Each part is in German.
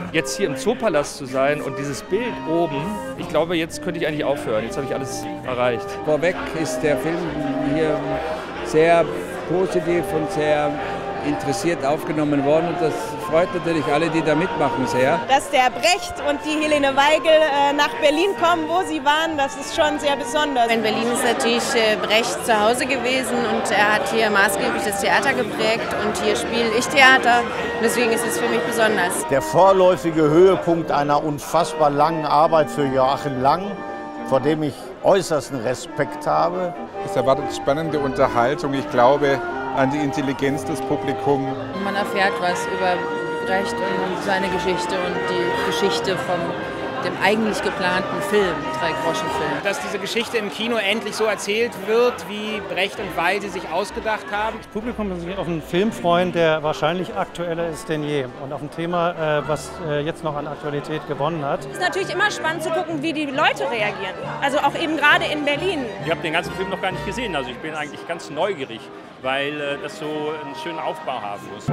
Jetzt hier im Zoopalast zu sein und dieses Bild oben, ich glaube, jetzt könnte ich eigentlich aufhören. Jetzt habe ich alles erreicht. Vorweg ist der Film hier sehr positiv und sehr interessiert aufgenommen worden. Und das freut natürlich alle, die da mitmachen, sehr. Dass der Brecht und die Helene Weigel nach Berlin kommen, wo sie waren, das ist schon sehr besonders. In Berlin ist natürlich Brecht zu Hause gewesen und er hat hier maßgeblich das Theater geprägt und hier spiele ich Theater. Deswegen ist es für mich besonders. Der vorläufige Höhepunkt einer unfassbar langen Arbeit für Joachim Lang, vor dem ich äußersten Respekt habe. Es erwartet spannende Unterhaltung. Ich glaube an die Intelligenz des Publikums. Man erfährt was über Brecht und seine Geschichte und die Geschichte von dem eigentlich geplanten Film, Drei-Groschen-Film. Dass diese Geschichte im Kino endlich so erzählt wird, wie Brecht und Weil sie sich ausgedacht haben. Das Publikum wird sich auf einen Film freuen, der wahrscheinlich aktueller ist denn je. Und auf ein Thema, was jetzt noch an Aktualität gewonnen hat. Es ist natürlich immer spannend zu gucken, wie die Leute reagieren. Also auch eben gerade in Berlin. Ich habe den ganzen Film noch gar nicht gesehen. Also ich bin eigentlich ganz neugierig, weil das so einen schönen Aufbau haben muss.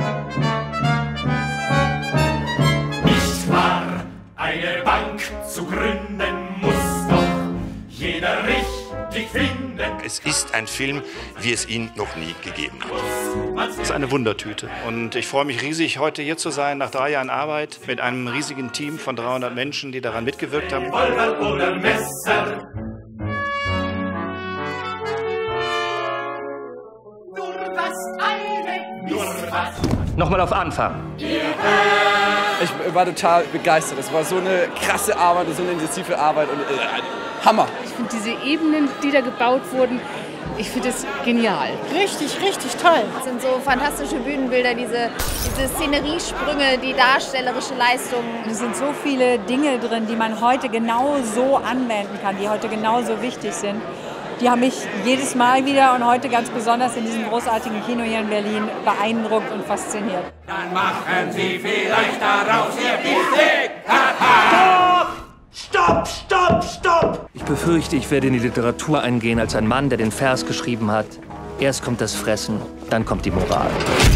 Nicht wahr? Eine Bank zu gründen muss doch jeder richtig finden. Es ist ein Film, wie es ihn noch nie gegeben hat. Es ist eine Wundertüte. Und ich freue mich riesig, heute hier zu sein, nach 3 Jahren Arbeit, mit einem riesigen Team von 300 Menschen, die daran mitgewirkt haben. Revolver oder Messer. Nur was eine, nur was. Nochmal auf Anfang. Ich war total begeistert. Es war so eine krasse Arbeit, so eine intensive Arbeit und Hammer. Ich finde diese Ebenen, die da gebaut wurden, ich finde das genial. Richtig, richtig toll. Es sind so fantastische Bühnenbilder, diese Szeneriesprünge, die darstellerische Leistung. Es sind so viele Dinge drin, die man heute genau so anwenden kann, die heute genauso wichtig sind. Die haben mich jedes Mal wieder und heute ganz besonders in diesem großartigen Kino hier in Berlin beeindruckt und fasziniert. Dann machen Sie vielleicht daraus Ihr Biftek. Stopp! Stopp! Stopp! Ich befürchte, ich werde in die Literatur eingehen als ein Mann, der den Vers geschrieben hat. Erst kommt das Fressen, dann kommt die Moral.